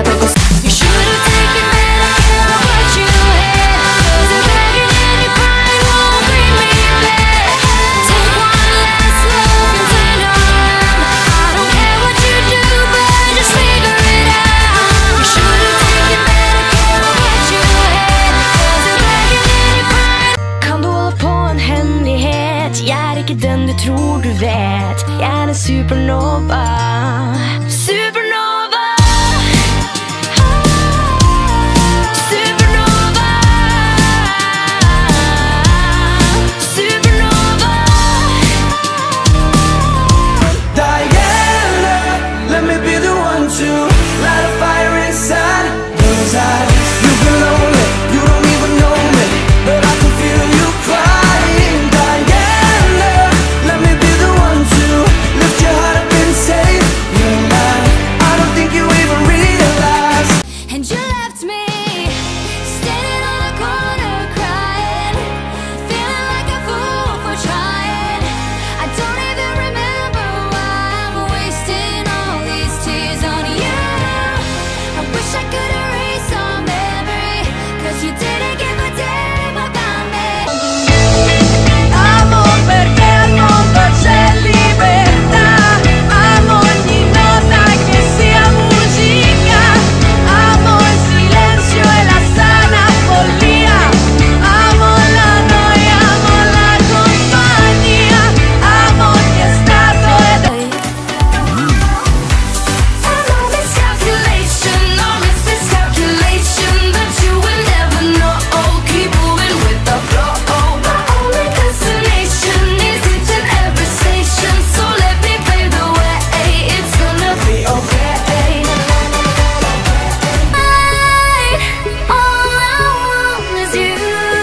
stato così. You should have taken better care of what you had, 'cause a begging and your crying won't bring me back. Take one last look and turn around. I don't care what you do, but just figure it out. You should have taken better care of what you had, 'cause a begging and your crying. Kan du holde på en hemmelighet? Jeg er ikke den du tror du vet. Jeg er en supernova. Supernova. Supernova. Supernova. Diana, let me be the one to light a fire inside those eyes. You've been lonely, you don't even know me, but I can feel you crying. Diana, let me be the one to lift your heart up and save your life. I don't think you even realize. And you left me standing on a corner crying, feeling like a fool for trying. I don't even remember why I'm wasting all these tears on you. I wish I could erase our memory, 'cause you didn't give a damn about me. Amo perché al mondo c'è libertà, amo ogni nota che sia musica, amo il silenzio e la sana follia, amo la noia, amo la compagnia, amo chi è stato ed è. I know miscalculation, but you will never know. Keep moving with the flow. My only destination is hitting every station, so let me pave the way. It's gonna be okay. All I want is you.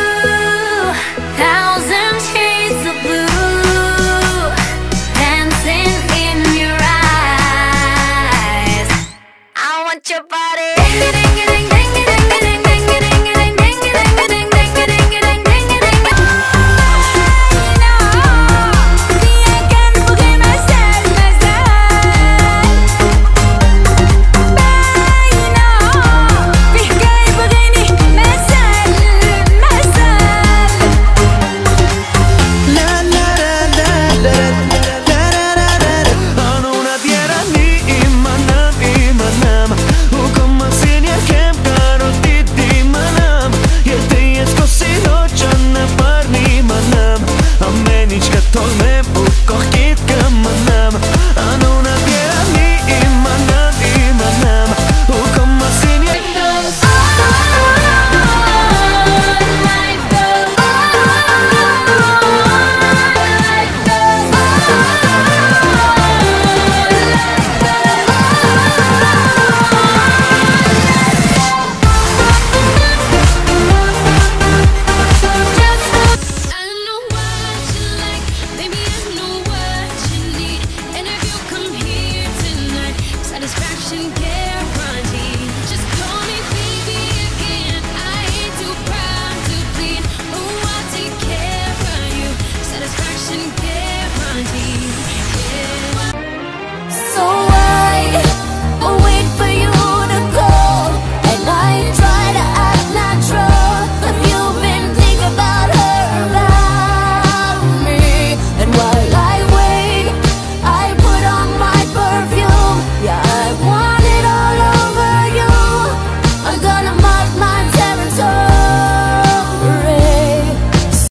Thousand shades of blue dancing in your eyes. I want your body. Ding, ding, ding, ding,